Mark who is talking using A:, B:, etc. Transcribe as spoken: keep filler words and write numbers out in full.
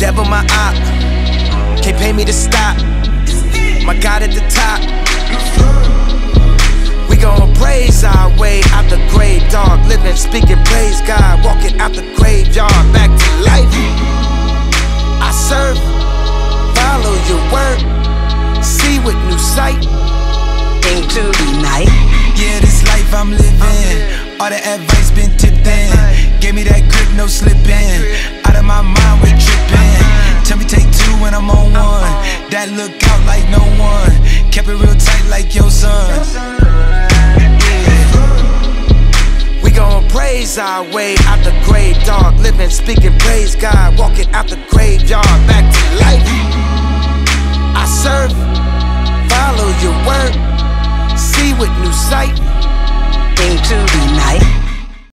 A: devil my op, can't pay me to stop. My God at the top. We gon' praise our way out the grave, dog. Living, speaking, praise God. Walking out the graveyard, back to life. I serve, follow your word, see with new sight into the night.
B: Yeah, this life I'm living, all the advice been tipped in. Gave me that grip, no slipping. Out of my mind, we tripping. Tell me take two when I'm on one. That look out like no one. Kept it real tight like your son. Yeah.
A: We gon' praise our way out the grave, dog. Living, speaking, praise God. Walking out the graveyard, back to life. I serve, follow your word, see with new sight into the night.